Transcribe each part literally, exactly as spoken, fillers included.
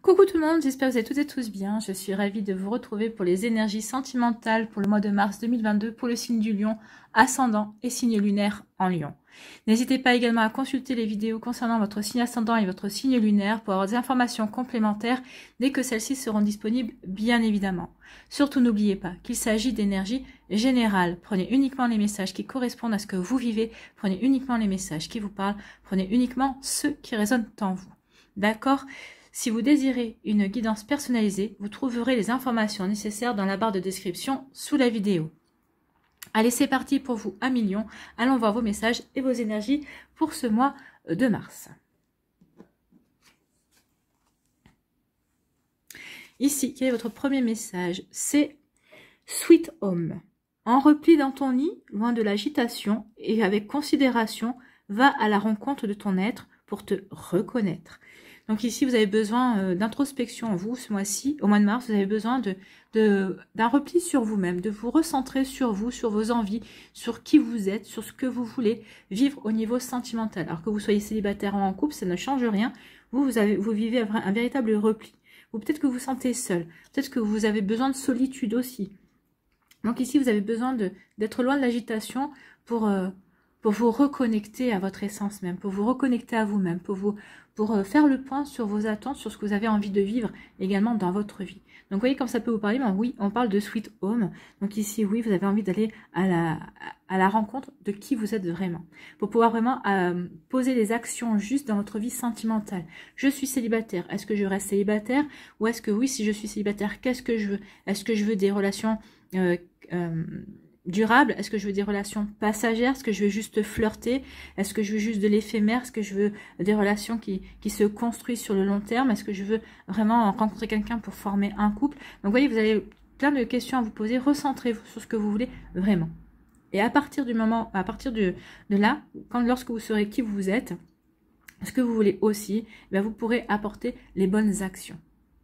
Coucou tout le monde, j'espère que vous allez toutes et tous bien. Je suis ravie de vous retrouver pour les énergies sentimentales pour le mois de mars deux mille vingt-deux pour le signe du Lion, ascendant et signe lunaire en Lion. N'hésitez pas également à consulter les vidéos concernant votre signe ascendant et votre signe lunaire pour avoir des informations complémentaires dès que celles-ci seront disponibles, bien évidemment. Surtout n'oubliez pas qu'il s'agit d'énergie générale. Prenez uniquement les messages qui correspondent à ce que vous vivez, prenez uniquement les messages qui vous parlent, prenez uniquement ceux qui résonnent en vous. D'accord ? Si vous désirez une guidance personnalisée, vous trouverez les informations nécessaires dans la barre de description sous la vidéo. Allez, c'est parti pour vous, un million. Allons voir vos messages et vos énergies pour ce mois de mars. Ici, quel est votre premier message? C'est Sweet Home. En repli dans ton lit, loin de l'agitation et avec considération, va à la rencontre de ton être pour te reconnaître. Donc ici, vous avez besoin euh, d'introspection, vous, ce mois-ci, au mois de mars, vous avez besoin de, de, d'un repli sur vous-même, de vous recentrer sur vous, sur vos envies, sur qui vous êtes, sur ce que vous voulez vivre au niveau sentimental. Alors que vous soyez célibataire ou en couple, ça ne change rien. Vous, vous, avez, vous vivez un, un véritable repli. Ou peut-être que vous vous sentez seul. Peut-être que vous avez besoin de solitude aussi. Donc ici, vous avez besoin de, d'être loin de l'agitation pour... Euh, pour vous reconnecter à votre essence même, pour vous reconnecter à vous-même, pour vous pour faire le point sur vos attentes, sur ce que vous avez envie de vivre également dans votre vie. Donc vous voyez comme ça peut vous parler, mais oui, on parle de Sweet Home. Donc ici, oui, vous avez envie d'aller à la, à la rencontre de qui vous êtes vraiment, pour pouvoir vraiment euh, poser les actions justes dans votre vie sentimentale. Je suis célibataire, est-ce que je reste célibataire? Ou est-ce que oui, si je suis célibataire, qu'est-ce que je veux? Est-ce que je veux des relations... Euh, euh, durable? Est-ce que je veux des relations passagères? Est-ce que je veux juste flirter? Est-ce que je veux juste de l'éphémère? Est-ce que je veux des relations qui, qui se construisent sur le long terme? Est-ce que je veux vraiment rencontrer quelqu'un pour former un couple? Donc vous voyez, vous avez plein de questions à vous poser. Recentrez-vous sur ce que vous voulez vraiment. Et à partir du moment, à partir de, de là, quand lorsque vous saurez qui vous êtes, ce que vous voulez aussi, eh bien, vous pourrez apporter les bonnes actions.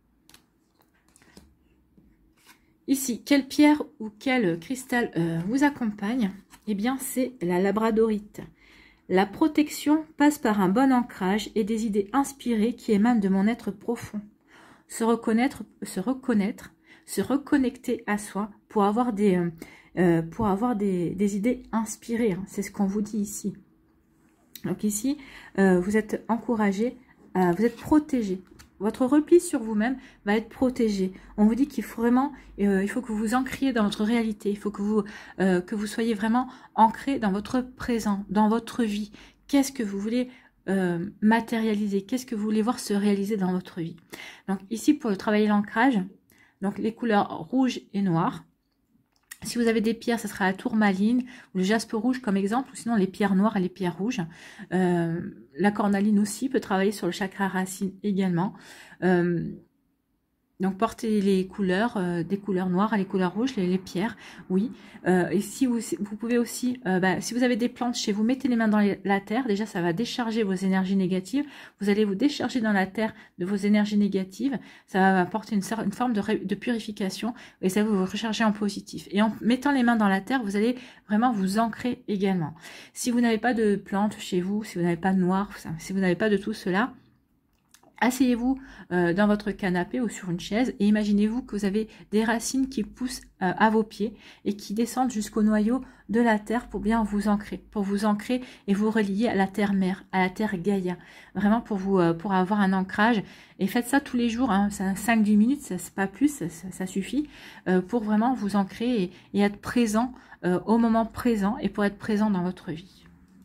Ici, quelle pierre ou quel cristal euh, vous accompagne? Eh bien, c'est la labradorite. La protection passe par un bon ancrage et des idées inspirées qui émanent de mon être profond. Se reconnaître, se reconnaître, se reconnecter à soi pour avoir des, euh, euh, pour avoir des, des idées inspirées. Hein, c'est ce qu'on vous dit ici. Donc ici, euh, vous êtes encouragé, euh, vous êtes protégé. Votre repli sur vous-même va être protégé. On vous dit qu'il faut vraiment, euh, il faut que vous vous ancriez dans votre réalité. Il faut que vous, euh, que vous soyez vraiment ancré dans votre présent, dans votre vie. Qu'est-ce que vous voulez euh, matérialiser? Qu'est-ce que vous voulez voir se réaliser dans votre vie? Donc ici, pour travailler l'ancrage, donc les couleurs rouge et noir. Si vous avez des pierres, ce sera la tourmaline ou le jaspe rouge comme exemple, ou sinon les pierres noires et les pierres rouges. Euh, la cornaline aussi peut travailler sur le chakra racine également. Euh, donc portez les couleurs, euh, des couleurs noires à les couleurs rouges, les, les pierres, oui. Euh, et si vous, vous pouvez aussi, euh, bah, si vous avez des plantes chez vous, mettez les mains dans les, la terre. Déjà, ça va décharger vos énergies négatives. Vous allez vous décharger dans la terre de vos énergies négatives. Ça va apporter une, une forme de, de purification et ça va vous recharger en positif. Et en mettant les mains dans la terre, vous allez vraiment vous ancrer également. Si vous n'avez pas de plantes chez vous, si vous n'avez pas de noir, si vous n'avez pas de tout cela, asseyez-vous euh, dans votre canapé ou sur une chaise et imaginez-vous que vous avez des racines qui poussent euh, à vos pieds et qui descendent jusqu'au noyau de la terre pour bien vous ancrer, pour vous ancrer et vous relier à la terre-mère, à la terre Gaïa, vraiment pour vous euh, pour avoir un ancrage. Et faites ça tous les jours, hein, cinq dix minutes, ça c'est pas plus, ça, ça, ça suffit euh, pour vraiment vous ancrer et, et être présent euh, au moment présent et pour être présent dans votre vie.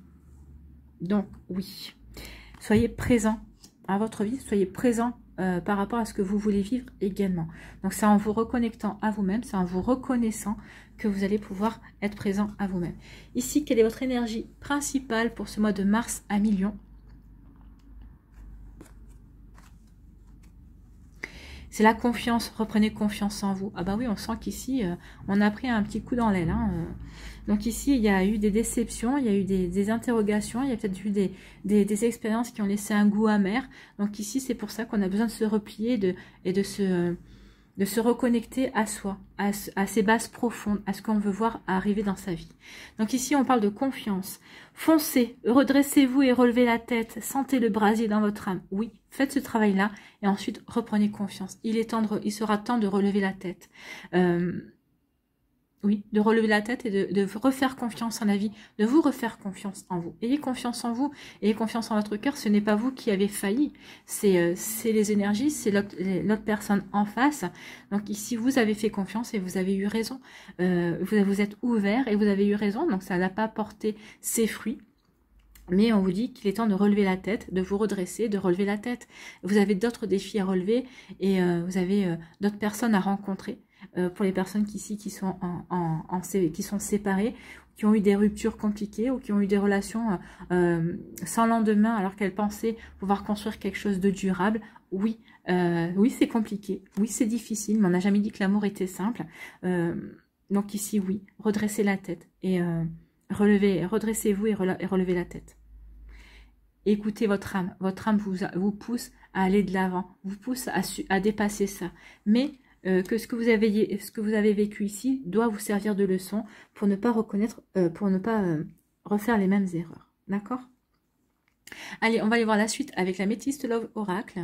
Donc oui, soyez présent à votre vie, soyez présent euh, par rapport à ce que vous voulez vivre également. Donc c'est en vous reconnectant à vous-même, c'est en vous reconnaissant que vous allez pouvoir être présent à vous-même. Ici, quelle est votre énergie principale pour ce mois de mars à million? C'est la confiance, reprenez confiance en vous. Ah bah oui, on sent qu'ici, euh, on a pris un petit coup dans l'aile. Hein, euh. Donc ici, il y a eu des déceptions, il y a eu des, des interrogations, il y a peut-être eu des, des, des expériences qui ont laissé un goût amer. Donc ici, c'est pour ça qu'on a besoin de se replier de, et de se... de se reconnecter à soi, à, à ses bases profondes, à ce qu'on veut voir arriver dans sa vie. Donc ici, on parle de confiance. Foncez, redressez-vous et relevez la tête. Sentez le brasier dans votre âme. Oui, faites ce travail-là et ensuite reprenez confiance. Il est temps de, il sera temps de relever la tête. Euh, Oui, de relever la tête et de, de refaire confiance en la vie, de vous refaire confiance en vous. Ayez confiance en vous, ayez confiance en votre cœur. Ce n'est pas vous qui avez failli, c'est euh, les énergies, c'est l'autre personne en face. Donc ici, vous avez fait confiance et vous avez eu raison. Euh, vous, vous êtes ouvert et vous avez eu raison, donc ça n'a pas porté ses fruits. Mais on vous dit qu'il est temps de relever la tête, de vous redresser, de relever la tête. Vous avez d'autres défis à relever et euh, vous avez euh, d'autres personnes à rencontrer. Euh, pour les personnes qui, ici qui sont, en, en, en, qui sont séparées, qui ont eu des ruptures compliquées ou qui ont eu des relations euh, sans lendemain alors qu'elles pensaient pouvoir construire quelque chose de durable. Oui, euh, oui c'est compliqué, oui c'est difficile, mais on n'a jamais dit que l'amour était simple. Euh, donc ici, oui, redressez la tête et euh, relevez, redressez-vous et, rele, et relevez la tête. Écoutez votre âme, votre âme vous, vous pousse à aller de l'avant, vous pousse à, à dépasser ça. Mais Euh, que ce que vous avez ce que vous avez vécu ici doit vous servir de leçon pour ne pas reconnaître, euh, pour ne pas euh, refaire les mêmes erreurs. D'accord? Allez, on va aller voir la suite avec la Métiste Love Oracle.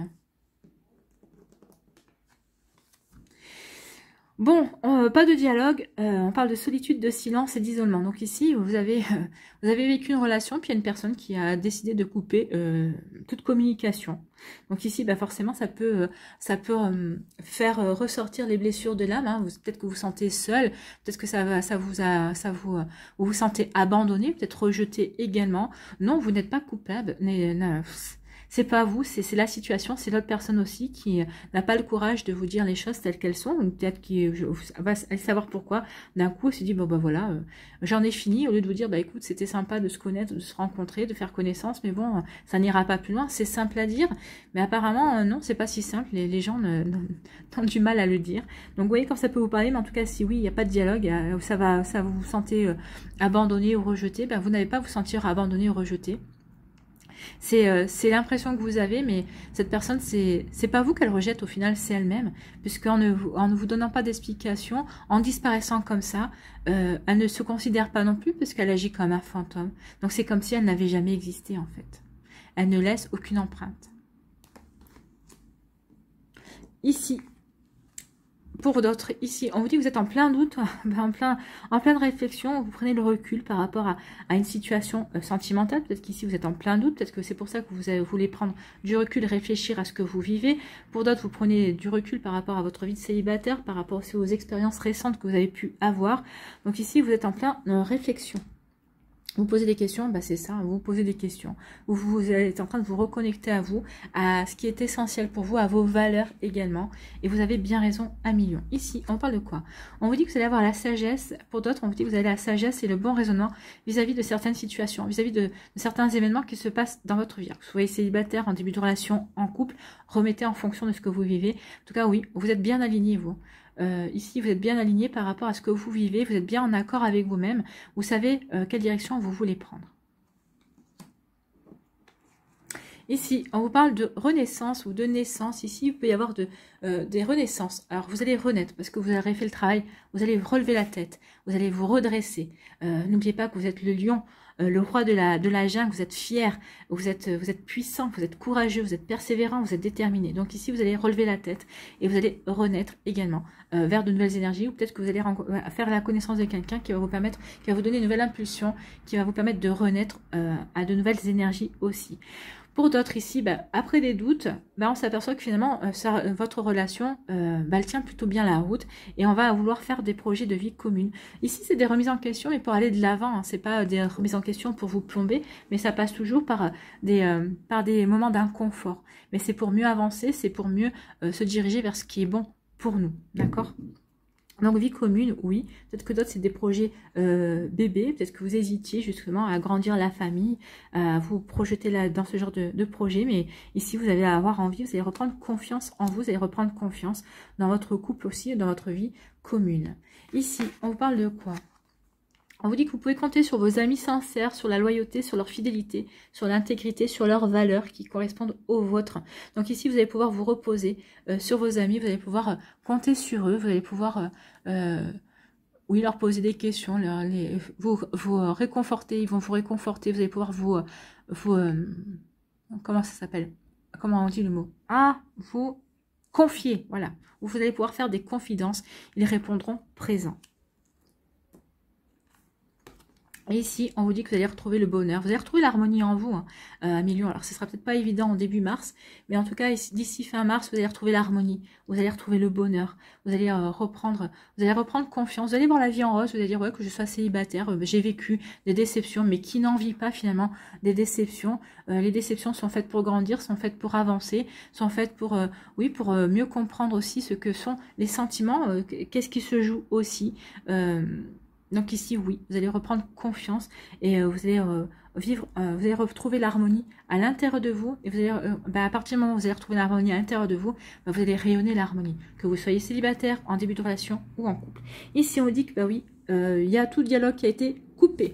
Bon, euh, pas de dialogue, euh, on parle de solitude, de silence et d'isolement. Donc ici, vous avez, euh, vous avez vécu une relation, puis il y a une personne qui a décidé de couper euh, toute communication. Donc ici, bah forcément, ça peut, euh, ça peut euh, faire euh, ressortir les blessures de l'âme. Hein. Peut-être que vous vous sentez seul, peut-être que ça, va, ça vous a, ça vous, euh, vous vous sentez abandonné, peut-être rejeté également. Non, vous n'êtes pas coupable. C'est pas vous, c'est la situation, c'est l'autre personne aussi qui n'a pas le courage de vous dire les choses telles qu'elles sont, ou peut-être qu'il va savoir pourquoi. D'un coup, il se dit, bon bah voilà, euh, j'en ai fini, au lieu de vous dire, bah écoute, c'était sympa de se connaître, de se rencontrer, de faire connaissance, mais bon, ça n'ira pas plus loin, c'est simple à dire, mais apparemment, euh, non, c'est pas si simple, les, les gens ne, ne, ont du mal à le dire. Donc vous voyez quand ça peut vous parler, mais en tout cas, si oui, il n'y a pas de dialogue, euh, ça va, ça vous vous sentez euh, abandonné ou rejeté, ben, vous n'allez pas vous sentir abandonné ou rejeté. C'est euh, l'impression que vous avez, mais cette personne, c'est pas vous qu'elle rejette, au final, c'est elle-même. Puisqu'en ne, en ne vous donnant pas d'explication, en disparaissant comme ça, euh, elle ne se considère pas non plus, puisqu'elle agit comme un fantôme. Donc c'est comme si elle n'avait jamais existé, en fait. Elle ne laisse aucune empreinte. Ici, pour d'autres, ici, on vous dit que vous êtes en plein doute, en, plein, en pleine réflexion, vous prenez le recul par rapport à, à une situation sentimentale. Peut-être qu'ici, vous êtes en plein doute, peut-être que c'est pour ça que vous avez, voulez prendre du recul, réfléchir à ce que vous vivez. Pour d'autres, vous prenez du recul par rapport à votre vie de célibataire, par rapport aussi aux expériences récentes que vous avez pu avoir. Donc ici, vous êtes en plein euh, réflexion. Vous posez des questions, bah c'est ça, vous vous posez des questions. Vous, vous êtes en train de vous reconnecter à vous, à ce qui est essentiel pour vous, à vos valeurs également. Et vous avez bien raison, un million. Ici, on parle de quoi? On vous dit que vous allez avoir la sagesse. Pour d'autres, on vous dit que vous avez la sagesse et le bon raisonnement vis-à-vis de certaines situations, vis-à-vis de, de certains événements qui se passent dans votre vie. Que vous soyez célibataire, en début de relation, en couple, remettez en fonction de ce que vous vivez. En tout cas, oui, vous êtes bien aligné, vous. Euh, ici, vous êtes bien aligné par rapport à ce que vous vivez, vous êtes bien en accord avec vous-même, vous savez euh, quelle direction vous voulez prendre. Ici, on vous parle de renaissance ou de naissance. Ici, il peut y avoir de, euh, des renaissances. Alors, vous allez renaître parce que vous avez fait le travail, vous allez relever la tête, vous allez vous redresser. Euh, N'oubliez pas que vous êtes le lion, euh, le roi de la, de la jungle, vous êtes fier, vous êtes, vous êtes puissant, vous êtes courageux, vous êtes persévérant, vous êtes déterminé. Donc ici, vous allez relever la tête et vous allez renaître également euh, vers de nouvelles énergies, ou peut-être que vous allez faire la connaissance de quelqu'un qui va vous permettre, qui va vous donner une nouvelle impulsion, qui va vous permettre de renaître euh, à de nouvelles énergies aussi. Pour d'autres ici, bah, après des doutes, bah, on s'aperçoit que finalement, euh, ça, votre relation, euh, bah, elle tient plutôt bien la route et on va vouloir faire des projets de vie commune. Ici, c'est des remises en question, mais pour aller de l'avant, hein, c'est pas des remises en question pour vous plomber, mais ça passe toujours par des, euh, par des moments d'inconfort. Mais c'est pour mieux avancer, c'est pour mieux euh, se diriger vers ce qui est bon pour nous, d'accord ? Donc vie commune, oui. Peut-être que d'autres, c'est des projets euh, bébés. Peut-être que vous hésitiez justement à agrandir la famille, à vous projeter là, dans ce genre de, de projet. Mais ici, vous allez avoir envie, vous allez reprendre confiance en vous, vous allez reprendre confiance dans votre couple aussi, dans votre vie commune. Ici, on vous parle de quoi? On vous dit que vous pouvez compter sur vos amis sincères, sur la loyauté, sur leur fidélité, sur l'intégrité, sur leurs valeurs qui correspondent aux vôtres. Donc ici, vous allez pouvoir vous reposer euh, sur vos amis, vous allez pouvoir euh, compter sur eux, vous allez pouvoir, euh, euh, oui, leur poser des questions, leur, les, vous, vous euh, réconforter, ils vont vous réconforter, vous allez pouvoir vous, euh, vous euh, comment ça s'appelle? Comment on dit le mot? Ah, vous confier, voilà. Vous allez pouvoir faire des confidences, ils répondront présents. Et ici, on vous dit que vous allez retrouver le bonheur. Vous allez retrouver l'harmonie en vous, hein, euh, à million. Alors, ce sera peut-être pas évident en début mars, mais en tout cas, d'ici fin mars, vous allez retrouver l'harmonie. Vous allez retrouver le bonheur. Vous allez euh, reprendre, vous allez reprendre confiance. Vous allez voir la vie en rose. Vous allez dire, ouais, que je sois célibataire, euh, j'ai vécu des déceptions, mais qui n'en vit pas finalement des déceptions. Euh, les déceptions sont faites pour grandir, sont faites pour avancer, sont faites pour, euh, oui, pour euh, mieux comprendre aussi ce que sont les sentiments. Euh, Qu'est-ce qui se joue aussi. Euh, Donc ici, oui, vous allez reprendre confiance et euh, vous allez euh, vivre, euh, vous allez retrouver l'harmonie à l'intérieur de vous. Et vous allez, euh, bah, à partir du moment où vous allez retrouver l'harmonie à l'intérieur de vous, bah, vous allez rayonner l'harmonie. Que vous soyez célibataire, en début de relation ou en couple. Ici, on dit que bah oui, euh, il y a tout dialogue qui a été coupé.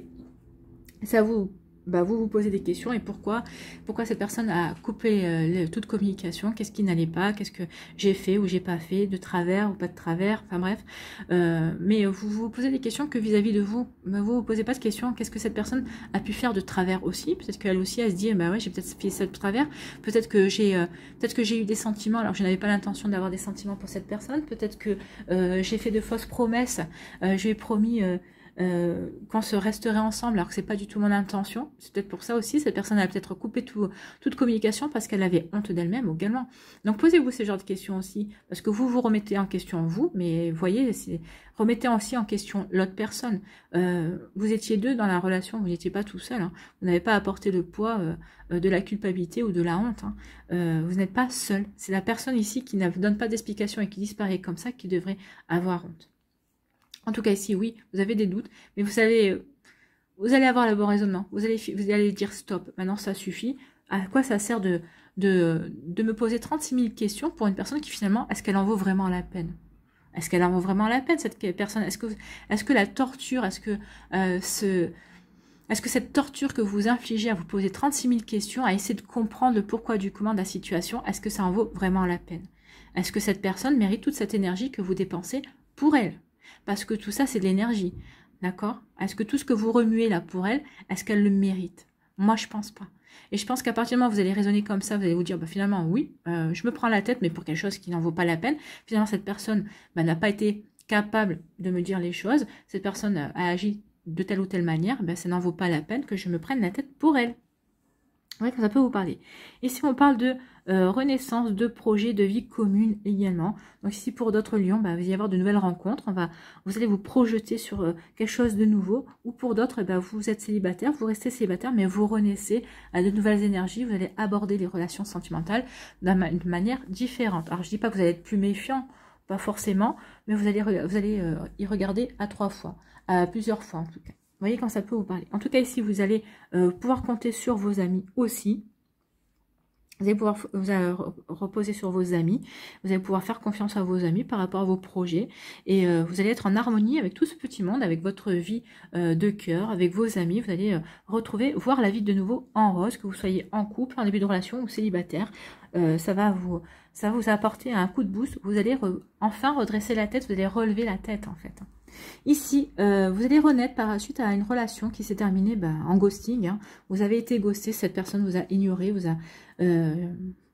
Ça vous... Bah, vous vous posez des questions et pourquoi pourquoi cette personne a coupé euh, le, toute communication, qu'est-ce qui n'allait pas, qu'est-ce que j'ai fait ou j'ai pas fait, de travers ou pas de travers, enfin bref. Euh, mais vous vous posez des questions que vis-à-vis -vis de vous, bah, vous vous posez pas de questions, qu'est-ce que cette personne a pu faire de travers aussi, peut-être qu'elle aussi elle se dit, bah ouais, j'ai peut-être fait ça de travers, peut-être que j'ai euh, peut-être que j'ai eu des sentiments alors que je n'avais pas l'intention d'avoir des sentiments pour cette personne, peut-être que euh, j'ai fait de fausses promesses, euh, je lui ai promis... Euh, Euh, qu'on se resterait ensemble alors que c'est pas du tout mon intention. C'est peut-être pour ça aussi, cette personne a peut-être coupé tout, toute communication parce qu'elle avait honte d'elle-même également. Donc posez-vous ce genre de questions aussi, parce que vous vous remettez en question vous, mais voyez, remettez aussi en question l'autre personne. Euh, vous étiez deux dans la relation, vous n'étiez pas tout seul, hein. Vous n'avez pas apporté le poids euh, de la culpabilité ou de la honte, hein. Euh, vous n'êtes pas seul. C'est la personne ici qui ne donne pas d'explication et qui disparaît comme ça qui devrait avoir honte. En tout cas, ici, oui, vous avez des doutes, mais vous savez, vous allez avoir le bon raisonnement. Vous allez, vous allez dire stop, maintenant ça suffit. À quoi ça sert de, de, de me poser trente-six mille questions pour une personne qui finalement, est-ce qu'elle en vaut vraiment la peine? Est-ce qu'elle en vaut vraiment la peine, cette personne? Est-ce que, est-ce que la torture, est-ce que euh, ce... Est-ce que cette torture que vous infligez à vous poser trente-six mille questions, à essayer de comprendre le pourquoi du comment de la situation, est-ce que ça en vaut vraiment la peine? Est-ce que cette personne mérite toute cette énergie que vous dépensez pour elle? Parce que tout ça, c'est de l'énergie. D'accord? Est-ce que tout ce que vous remuez là pour elle, est-ce qu'elle le mérite? Moi, je pense pas. Et je pense qu'à partir du moment où vous allez raisonner comme ça, vous allez vous dire, bah, finalement, oui, euh, je me prends la tête, mais pour quelque chose qui n'en vaut pas la peine. Finalement, cette personne bah, n'a pas été capable de me dire les choses. Cette personne a agi de telle ou telle manière. Bah, ça n'en vaut pas la peine que je me prenne la tête pour elle. Oui, ça peut vous parler. Ici, on parle de euh, renaissance, de projets, de vie commune également. Donc ici, pour d'autres lions, bah, il va y avoir de nouvelles rencontres. On va, vous allez vous projeter sur euh, quelque chose de nouveau. Ou pour d'autres, bah, vous êtes célibataire, vous restez célibataire, mais vous renaissez à de nouvelles énergies. Vous allez aborder les relations sentimentales d'une manière différente. Alors, je dis pas que vous allez être plus méfiant, pas forcément, mais vous allez, vous allez euh, y regarder à trois fois, à plusieurs fois en tout cas. Vous voyez quand ça peut vous parler. En tout cas, ici, vous allez euh, pouvoir compter sur vos amis aussi. Vous allez pouvoir vous allez reposer sur vos amis. Vous allez pouvoir faire confiance à vos amis par rapport à vos projets. Et euh, vous allez être en harmonie avec tout ce petit monde, avec votre vie euh, de cœur, avec vos amis. Vous allez euh, retrouver, voir la vie de nouveau en rose, que vous soyez en couple, en début de relation ou célibataire. Euh, ça va vous, ça va vous apporter un coup de boost. Vous allez re, enfin redresser la tête, vous allez relever la tête en fait. Ici, euh, vous allez renaître par la suite à une relation qui s'est terminée bah, en ghosting. Hein. Vous avez été ghosté, cette personne vous a ignoré, vous a, euh,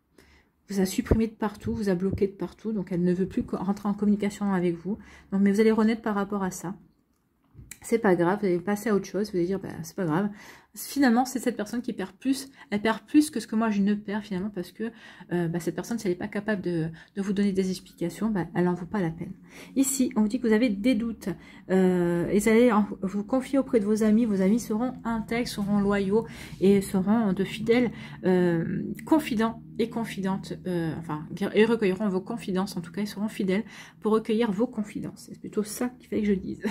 vous a supprimé de partout, vous a bloqué de partout. Donc, elle ne veut plus rentrer en communication avec vous. Donc, mais vous allez renaître par rapport à ça. C'est pas grave, vous allez passer à autre chose, vous allez dire, bah, c'est pas grave. Finalement, c'est cette personne qui perd plus, elle perd plus que ce que moi je ne perds finalement, parce que euh, bah, cette personne, si elle n'est pas capable de, de vous donner des explications, bah, elle n'en vaut pas la peine. Ici, on vous dit que vous avez des doutes, euh, et vous allez en, vous confier auprès de vos amis, vos amis seront intègres, seront loyaux, et seront de fidèles euh, confidents et confidentes, euh, enfin, et recueilleront vos confidences, en tout cas, ils seront fidèles pour recueillir vos confidences. C'est plutôt ça qu'il fallait que je dise.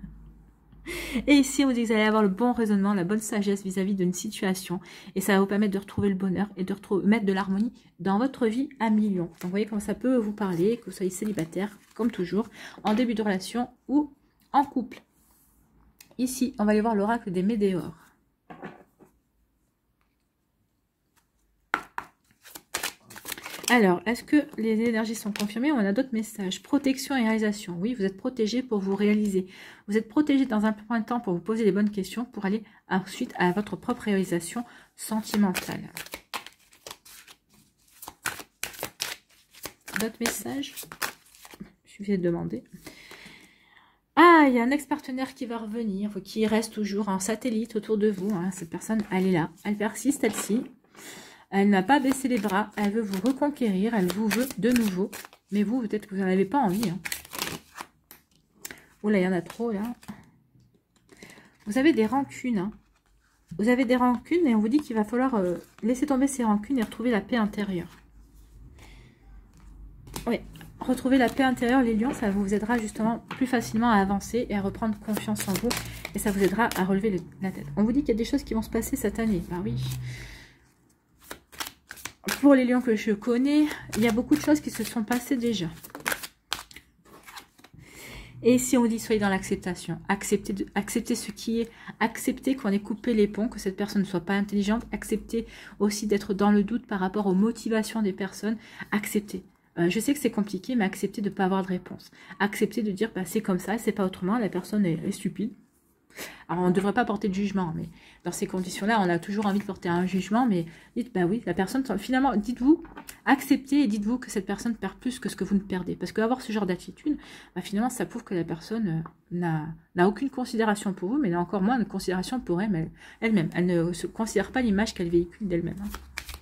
Et ici, on vous dit que vous allez avoir le bon raisonnement, la bonne sagesse vis-à-vis d'une situation. Et ça va vous permettre de retrouver le bonheur et de retrouver, mettre de l'harmonie dans votre vie à millions. Donc, vous voyez comment ça peut vous parler, que vous soyez célibataire, comme toujours, en début de relation ou en couple. Ici, on va aller voir l'oracle des météores. Alors, est-ce que les énergies sont confirmées ou on a d'autres messages? Protection et réalisation. Oui, vous êtes protégé pour vous réaliser. Vous êtes protégé dans un premier temps pour vous poser les bonnes questions pour aller ensuite à votre propre réalisation sentimentale. D'autres messages? Il suffit de demander. Ah, il y a un ex-partenaire qui va revenir, qui reste toujours en satellite autour de vous. Hein. Cette personne, elle est là. Elle persiste, elle-ci. Elle n'a pas baissé les bras, elle veut vous reconquérir, elle vous veut de nouveau. Mais vous, peut-être que vous n'en avez pas envie. Hein. Oh là, il y en a trop, là. Vous avez des rancunes. Hein. Vous avez des rancunes et on vous dit qu'il va falloir euh, laisser tomber ces rancunes et retrouver la paix intérieure. Oui, retrouver la paix intérieure, les lions, ça vous aidera justement plus facilement à avancer et à reprendre confiance en vous. Et ça vous aidera à relever le, la tête. On vous dit qu'il y a des choses qui vont se passer cette année. Ben oui. Pour les lions que je connais, il y a beaucoup de choses qui se sont passées déjà. Et si on dit soyez dans l'acceptation, acceptez, de, acceptez ce qui est, acceptez qu'on ait coupé les ponts, que cette personne ne soit pas intelligente, acceptez aussi d'être dans le doute par rapport aux motivations des personnes, acceptez. Euh, je sais que c'est compliqué, mais acceptez de ne pas avoir de réponse. Acceptez de dire bah, c'est comme ça, c'est pas autrement, la personne est, est stupide. Alors, on ne devrait pas porter de jugement, mais dans ces conditions-là, on a toujours envie de porter un jugement, mais dites, bah oui, la personne, finalement, dites-vous, acceptez et dites-vous que cette personne perd plus que ce que vous ne perdez. Parce qu'avoir ce genre d'attitude, bah, finalement, ça prouve que la personne euh, n'a aucune considération pour vous, mais n'a encore moins de considération pour elle-même. Elle, elle ne se considère pas l'image qu'elle véhicule d'elle-même. Hein.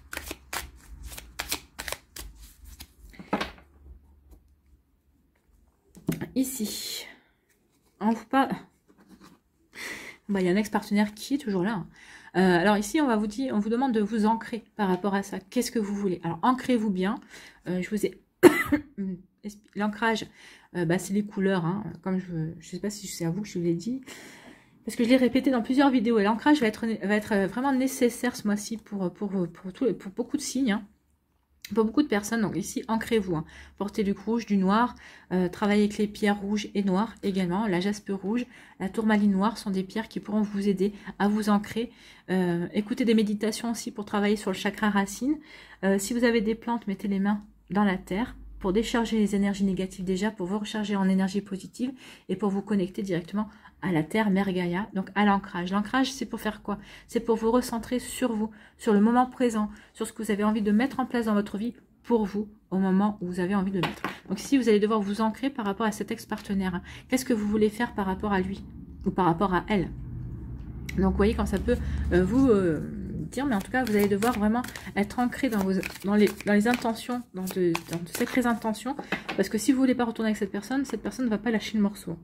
Ici, on vous parle... Bah, il y a un ex-partenaire qui est toujours là. Hein. Euh, alors ici, on va vous dire, on vous demande de vous ancrer par rapport à ça. Qu'est-ce que vous voulez? Alors, ancrez-vous bien. Euh, je vous ai... L'ancrage, euh, bah, c'est les couleurs. Hein. Comme je ne sais pas si c'est à vous que je l'ai dit. Parce que je l'ai répété dans plusieurs vidéos. Et l'ancrage va être, va être vraiment nécessaire ce mois-ci pour, pour, pour, pour, tout, pour beaucoup de signes. Hein. Pour beaucoup de personnes, donc ici, ancrez-vous. Hein. Portez du rouge, du noir, euh, travaillez avec les pierres rouges et noires également. La jaspe rouge, la tourmaline noire sont des pierres qui pourront vous aider à vous ancrer. Euh, écoutez des méditations aussi pour travailler sur le chakra racine. Euh, si vous avez des plantes, mettez les mains dans la terre pour décharger les énergies négatives déjà, pour vous recharger en énergie positive et pour vous connecter directement à la terre, Mère Gaïa, donc à l'ancrage. L'ancrage, c'est pour faire quoi? C'est pour vous recentrer sur vous, sur le moment présent, sur ce que vous avez envie de mettre en place dans votre vie pour vous, au moment où vous avez envie de le mettre. Donc ici, vous allez devoir vous ancrer par rapport à cet ex-partenaire. Qu'est-ce que vous voulez faire par rapport à lui ou par rapport à elle? Donc, vous voyez quand ça peut euh, vous euh, dire, mais en tout cas, vous allez devoir vraiment être ancré dans, vos, dans, les, dans les intentions, dans de, dans de sacrées intentions, parce que si vous ne voulez pas retourner avec cette personne, cette personne ne va pas lâcher le morceau.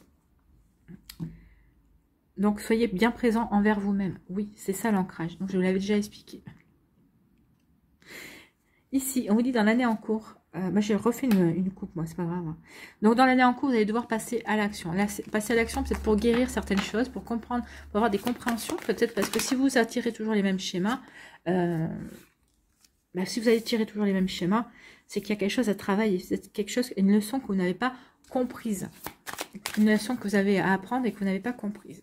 Donc, soyez bien présent envers vous-même. Oui, c'est ça l'ancrage. Donc, je vous l'avais déjà expliqué. Ici, on vous dit dans l'année en cours, euh, bah, j'ai refait une, une coupe, moi, c'est pas grave. Hein. Donc, dans l'année en cours, vous allez devoir passer à l'action. Passer à l'action, peut-être pour guérir certaines choses, pour comprendre, pour avoir des compréhensions, peut-être parce que si vous attirez toujours les mêmes schémas, euh, bah, si vous allez tirer toujours les mêmes schémas, c'est qu'il y a quelque chose à travailler, c'est quelque chose, une leçon que vous n'avez pas comprise. Une leçon que vous avez à apprendre et que vous n'avez pas comprise.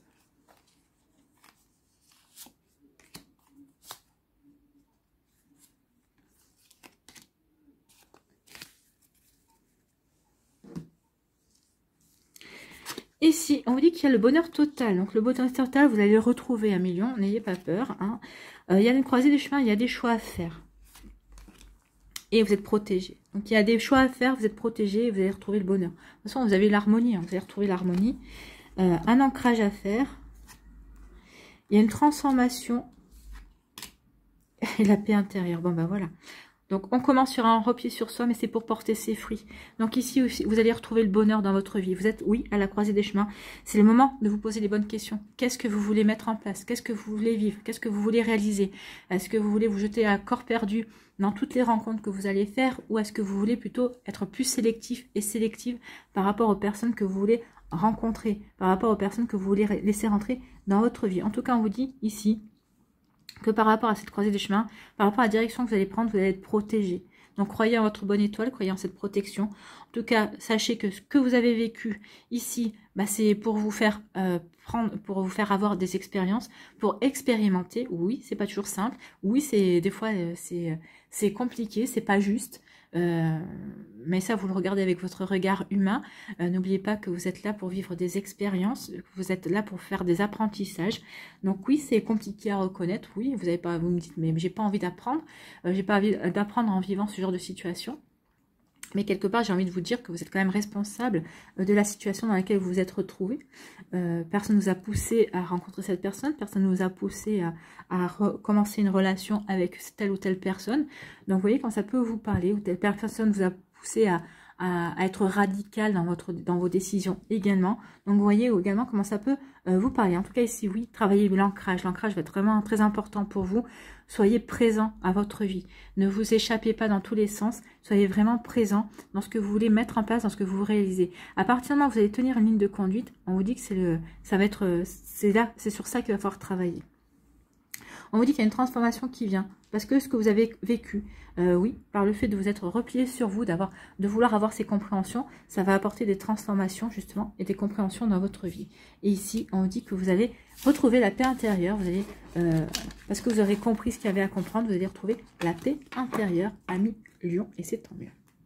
Ici, on vous dit qu'il y a le bonheur total. Donc, le bonheur total, vous allez le retrouver à million. N'ayez pas peur. Hein. Euh, il y a une croisée des chemins, il y a des choix à faire. Et vous êtes protégé. Donc, il y a des choix à faire, vous êtes protégé et vous allez retrouver le bonheur. De toute façon, vous avez l'harmonie. Hein, vous allez retrouver l'harmonie. Euh, un ancrage à faire. Il y a une transformation. Et la paix intérieure. Bon, ben voilà. Donc, on commence sur un repied sur soi, mais c'est pour porter ses fruits. Donc, ici aussi, vous allez retrouver le bonheur dans votre vie. Vous êtes, oui, à la croisée des chemins. C'est le moment de vous poser les bonnes questions. Qu'est-ce que vous voulez mettre en place? Qu'est-ce que vous voulez vivre? Qu'est-ce que vous voulez réaliser? Est-ce que vous voulez vous jeter à corps perdu dans toutes les rencontres que vous allez faire? Ou est-ce que vous voulez plutôt être plus sélectif et sélective par rapport aux personnes que vous voulez rencontrer, par rapport aux personnes que vous voulez laisser rentrer dans votre vie? En tout cas, on vous dit ici que par rapport à cette croisée des chemins, par rapport à la direction que vous allez prendre, vous allez être protégé. Donc, croyez en votre bonne étoile, croyez en cette protection. En tout cas, sachez que ce que vous avez vécu ici, bah, c'est pour vous faire euh, prendre, pour vous faire avoir des expériences, pour expérimenter. Oui, c'est pas toujours simple. Oui, c'est des fois euh, c'est c'est compliqué, c'est pas juste. Euh, mais ça, vous le regardez avec votre regard humain. Euh, N'oubliez pas que vous êtes là pour vivre des expériences, que vous êtes là pour faire des apprentissages. Donc oui, c'est compliqué à reconnaître. Oui, vous avez pas, vous me dites, mais j'ai pas envie d'apprendre. Euh, j'ai pas envie d'apprendre en vivant ce genre de situation. Mais quelque part, j'ai envie de vous dire que vous êtes quand même responsable de la situation dans laquelle vous vous êtes retrouvé. Euh, personne ne vous a poussé à rencontrer cette personne. Personne ne vous a poussé à, à recommencer une relation avec telle ou telle personne. Donc, vous voyez, quand ça peut vous parler, ou telle personne vous a poussé à, à, à être radical dans, votre, dans vos décisions également. Donc, vous voyez également comment ça peut euh, vous parler. En tout cas, ici, oui, travaillez l'ancrage. L'ancrage va être vraiment très important pour vous. Soyez présent à votre vie. Ne vous échappez pas dans tous les sens. Soyez vraiment présent dans ce que vous voulez mettre en place, dans ce que vous réalisez. À partir du moment où vous allez tenir une ligne de conduite, on vous dit que c'est le, ça va être, c'est là, c'est sur ça qu'il va falloir travailler. On vous dit qu'il y a une transformation qui vient. Parce que ce que vous avez vécu, euh, oui, par le fait de vous être replié sur vous, d'avoir, de vouloir avoir ces compréhensions, ça va apporter des transformations justement et des compréhensions dans votre vie. Et ici, on vous dit que vous allez retrouver la paix intérieure. Vous allez, euh, parce que vous aurez compris ce qu'il y avait à comprendre, vous allez retrouver la paix intérieure, ami Lion, et c'est tant mieux.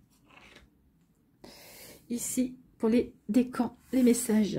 Ici, pour les décans, les messages.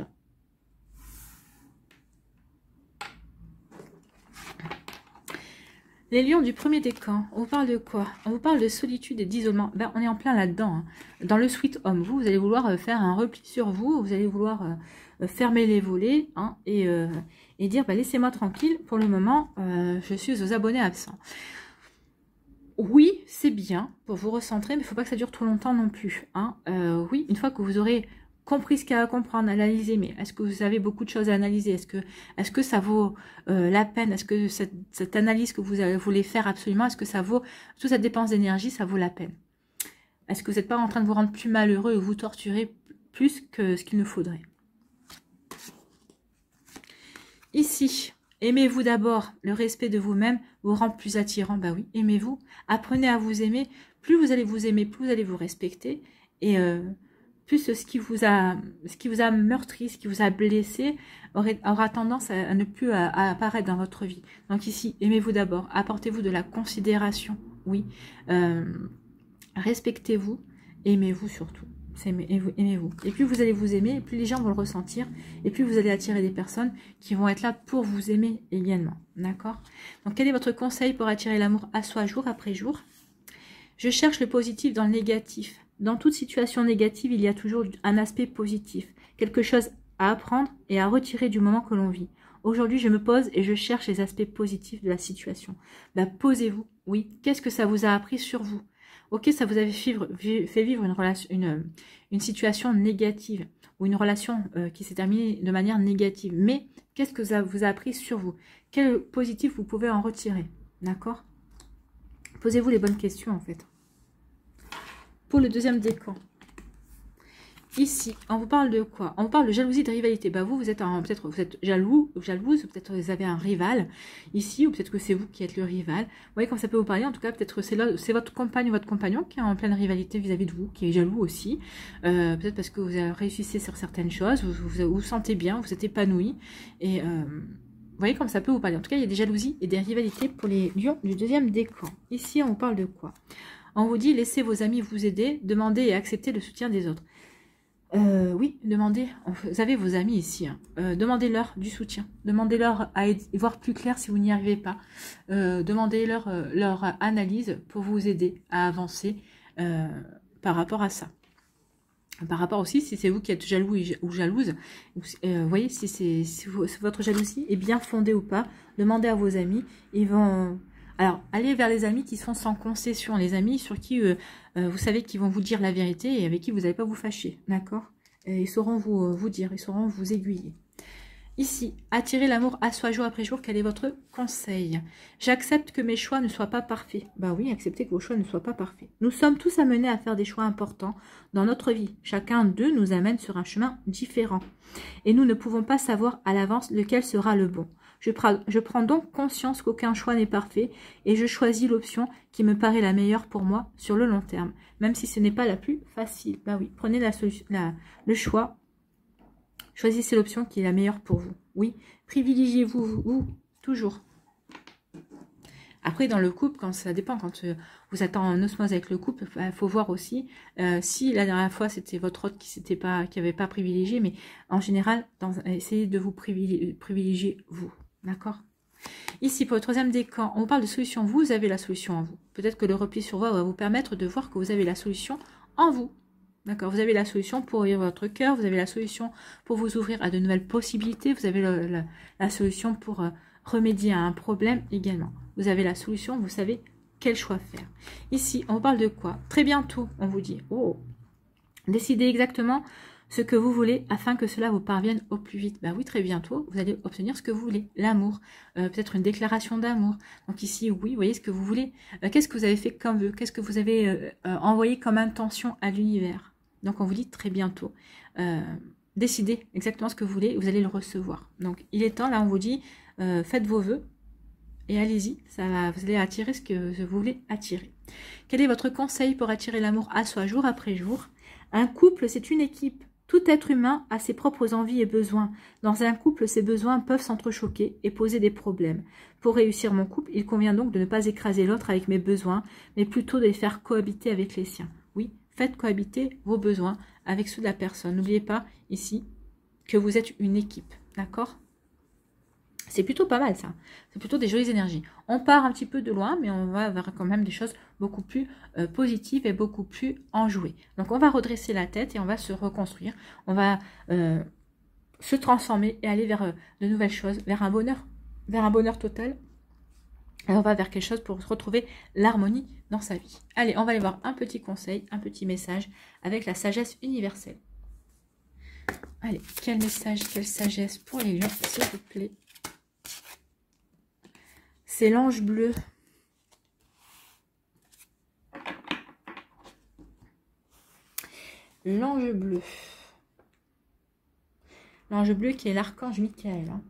Les lions du premier décan, on vous parle de quoi? On vous parle de solitude et d'isolement. Ben, on est en plein là-dedans. Hein. Dans le sweet home, vous, vous allez vouloir faire un repli sur vous, vous allez vouloir euh, fermer les volets hein, et, euh, et dire, ben, laissez-moi tranquille, pour le moment, euh, je suis aux abonnés absents. Oui, c'est bien pour vous recentrer, mais il ne faut pas que ça dure trop longtemps non plus. Hein. Euh, oui, une fois que vous aurez compris ce qu'il y a à comprendre, analyser, mais est-ce que vous avez beaucoup de choses à analyser? Est-ce que, est-ce que ça vaut euh, la peine? Est-ce que cette, cette analyse que vous voulez faire absolument, est-ce que ça vaut, toute cette dépense d'énergie, ça vaut la peine? Est-ce que vous n'êtes pas en train de vous rendre plus malheureux ou vous torturer plus que ce qu'il ne faudrait? Ici, aimez-vous d'abord, le respect de vous-même vous rend plus attirant. Bah oui, aimez-vous, apprenez à vous aimer. Plus vous allez vous aimer, plus vous allez vous respecter. Et... Euh, plus ce qui vous a, ce qui vous a meurtri, ce qui vous a blessé, aurait, aura tendance à, à ne plus à, à apparaître dans votre vie. Donc ici, aimez-vous d'abord, apportez-vous de la considération, oui. Euh, respectez-vous, aimez-vous surtout. Aimez-vous, aimez-vous. Et plus vous allez vous aimer, et plus les gens vont le ressentir, et plus vous allez attirer des personnes qui vont être là pour vous aimer également. D'accord? Donc quel est votre conseil pour attirer l'amour à soi jour après jour? Je cherche le positif dans le négatif. Dans toute situation négative, il y a toujours un aspect positif, quelque chose à apprendre et à retirer du moment que l'on vit. Aujourd'hui, je me pose et je cherche les aspects positifs de la situation. Bah, posez-vous, oui. Qu'est-ce que ça vous a appris sur vous? Ok, ça vous avait fait vivre une, relation, une, une situation négative ou une relation euh, qui s'est terminée de manière négative. Mais qu'est-ce que ça vous a appris sur vous? Quel positif vous pouvez en retirer? D'accord? Posez-vous les bonnes questions en fait. Pour le deuxième décan, ici, on vous parle de quoi? On vous parle de jalousie, de rivalité. Bah vous, vous êtes peut-être vous êtes jaloux, jalouse, peut-être vous avez un rival ici, ou peut-être que c'est vous qui êtes le rival. Vous voyez quand ça peut vous parler. En tout cas, peut-être c'est c'est votre compagne ou votre compagnon qui est en pleine rivalité vis-à-vis de vous, qui est jaloux aussi. Euh, peut-être parce que vous réussissez sur certaines choses, vous vous, vous vous sentez bien, vous êtes épanoui. Et euh, vous voyez comme ça peut vous parler. En tout cas, il y a des jalousies et des rivalités pour les lions du deuxième décan. Ici, on vous parle de quoi? On vous dit, laissez vos amis vous aider, demandez et acceptez le soutien des autres. Euh, oui, demandez, vous avez vos amis ici, hein. euh, demandez-leur du soutien, demandez-leur à voir plus clair si vous n'y arrivez pas, euh, demandez-leur euh, leur analyse pour vous aider à avancer euh, par rapport à ça. Par rapport aussi, si c'est vous qui êtes jaloux ou jalouse, euh, vous voyez, si, c'est si, si votre jalousie est bien fondée ou pas, demandez à vos amis, ils vont... Alors, allez vers les amis qui sont sans concession, les amis sur qui euh, euh, vous savez qu'ils vont vous dire la vérité et avec qui vous n'allez pas vous fâcher, d'accord? Ils sauront vous, euh, vous dire, ils sauront vous aiguiller. Ici, attirer l'amour à soi jour après jour, quel est votre conseil? J'accepte que mes choix ne soient pas parfaits. Bah oui, acceptez que vos choix ne soient pas parfaits. Nous sommes tous amenés à faire des choix importants dans notre vie. Chacun d'eux nous amène sur un chemin différent. Et nous ne pouvons pas savoir à l'avance lequel sera le bon. Je, je prends donc conscience qu'aucun choix n'est parfait et je choisis l'option qui me paraît la meilleure pour moi sur le long terme, même si ce n'est pas la plus facile. Bah oui, prenez la solution, la, le choix, choisissez l'option qui est la meilleure pour vous. Oui, privilégiez-vous, vous, vous, toujours. Après, dans le couple, quand ça dépend, quand euh, vous êtes en osmose avec le couple, il faut voir aussi euh, si la dernière fois c'était votre autre qui s'était pas, qui avait pas privilégié, mais en général, dans, essayez de vous privilégier, privilégier vous, d'accord? Ici, pour le troisième décan, on parle de solution. Vous avez la solution en vous. Peut-être que le repli sur vous va vous permettre de voir que vous avez la solution en vous. D'accord, vous avez la solution pour ouvrir votre cœur, vous avez la solution pour vous ouvrir à de nouvelles possibilités, vous avez le, le, la solution pour euh, remédier à un problème également. Vous avez la solution, vous savez quel choix faire. Ici, on parle de quoi? Très bientôt, on vous dit, oh, décidez exactement ce que vous voulez afin que cela vous parvienne au plus vite. Ben oui, très bientôt, vous allez obtenir ce que vous voulez. L'amour, euh, peut-être une déclaration d'amour. Donc ici, oui, vous voyez ce que vous voulez. Euh, Qu'est-ce que vous avez fait comme vœu? Qu'est-ce que vous avez euh, euh, envoyé comme intention à l'univers? Donc on vous dit très bientôt. Euh, décidez exactement ce que vous voulez, vous allez le recevoir. Donc il est temps, là on vous dit, euh, faites vos vœux. Et allez-y, ça va, vous allez attirer ce que vous voulez attirer. Quel est votre conseil pour attirer l'amour à soi jour après jour? Un couple, c'est une équipe. Tout être humain a ses propres envies et besoins. Dans un couple, ces besoins peuvent s'entrechoquer et poser des problèmes. Pour réussir mon couple, il convient donc de ne pas écraser l'autre avec mes besoins, mais plutôt de les faire cohabiter avec les siens. Oui, faites cohabiter vos besoins avec ceux de la personne. N'oubliez pas ici que vous êtes une équipe, d'accord ? C'est plutôt pas mal ça, c'est plutôt des jolies énergies. On part un petit peu de loin, mais on va vers quand même des choses beaucoup plus euh, positives et beaucoup plus enjouées. Donc on va redresser la tête et on va se reconstruire, on va euh, se transformer et aller vers euh, de nouvelles choses, vers un bonheur, vers un bonheur total. Et on va vers quelque chose pour retrouver l'harmonie dans sa vie. Allez, on va aller voir un petit conseil, un petit message avec la sagesse universelle. Allez, quel message, quelle sagesse pour les lions, s'il vous plaît. C'est l'ange bleu. L'ange bleu. L'ange bleu qui est l'archange Michael. Hein.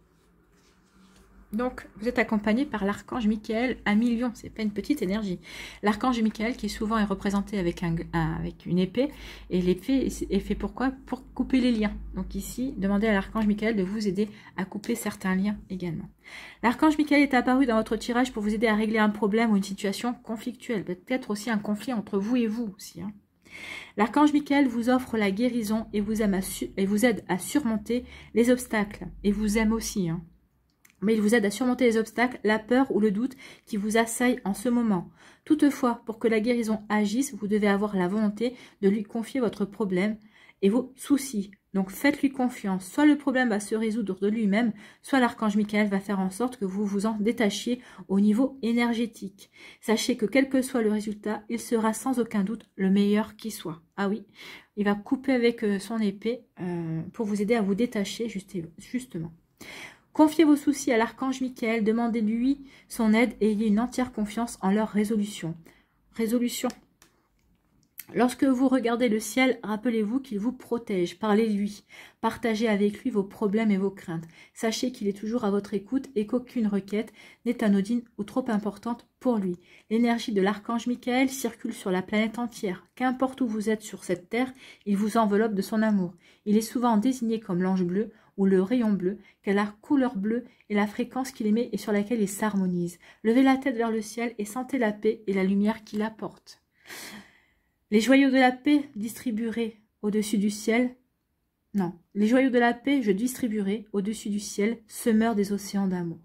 Donc, vous êtes accompagné par l'archange Michael à millions. C'est pas une petite énergie. L'archange Michael qui souvent est représenté avec, un, un, avec une épée. Et l'épée est fait pourquoi? Pour couper les liens. Donc ici, demandez à l'archange Michael de vous aider à couper certains liens également. L'archange Michael est apparu dans votre tirage pour vous aider à régler un problème ou une situation conflictuelle. Peut-être aussi un conflit entre vous et vous aussi. Hein. L'archange Michael vous offre la guérison et vous, aime à et vous aide à surmonter les obstacles. Et vous aime aussi. Hein. Mais il vous aide à surmonter les obstacles, la peur ou le doute qui vous assaillent en ce moment. Toutefois, pour que la guérison agisse, vous devez avoir la volonté de lui confier votre problème et vos soucis. Donc faites-lui confiance. Soit le problème va se résoudre de lui-même, soit l'archange Michael va faire en sorte que vous vous en détachiez au niveau énergétique. Sachez que quel que soit le résultat, il sera sans aucun doute le meilleur qui soit. Ah oui, il va couper avec son épée euh, pour vous aider à vous détacher justement. Confiez vos soucis à l'archange Michael, demandez-lui son aide et ayez une entière confiance en leur résolution. Résolution. Lorsque vous regardez le ciel, rappelez-vous qu'il vous protège. Parlez-lui. Partagez avec lui vos problèmes et vos craintes. Sachez qu'il est toujours à votre écoute et qu'aucune requête n'est anodine ou trop importante pour lui. L'énergie de l'archange Michael circule sur la planète entière. Qu'importe où vous êtes sur cette terre, il vous enveloppe de son amour. Il est souvent désigné comme l'ange bleu ou le rayon bleu, car la couleur bleue est la fréquence qu'il émet et sur laquelle il s'harmonise. Levez la tête vers le ciel et sentez la paix et la lumière qu'il apporte. Les joyaux de la paix distribuerai au-dessus du ciel. Non, les joyaux de la paix je distribuerai au-dessus du ciel, semeur des océans d'amour.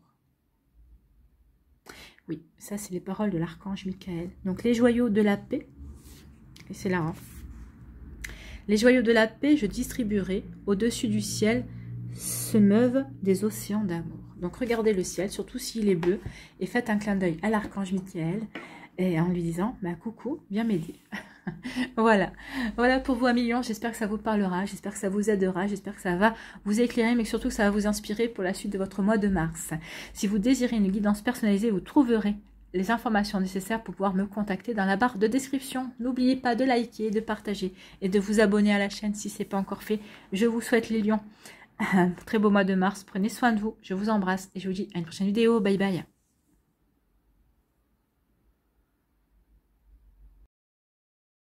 Oui, ça c'est les paroles de l'archange Michael. Donc les joyaux de la paix, et c'est là, hein. Les joyaux de la paix je distribuerai au-dessus du ciel, semeuve des océans d'amour. Donc regardez le ciel, surtout s'il est bleu, et faites un clin d'œil à l'archange Michael, et en lui disant, bah, coucou, viens m'aider. Voilà, voilà pour vous un million, j'espère que ça vous parlera, j'espère que ça vous aidera, j'espère que ça va vous éclairer, mais surtout que ça va vous inspirer pour la suite de votre mois de mars. Si vous désirez une guidance personnalisée, vous trouverez les informations nécessaires pour pouvoir me contacter dans la barre de description. N'oubliez pas de liker, de partager et de vous abonner à la chaîne si ce n'est pas encore fait. Je vous souhaite les lions Très beau mois de mars. Prenez soin de vous. Je vous embrasse et je vous dis à une prochaine vidéo. Bye bye.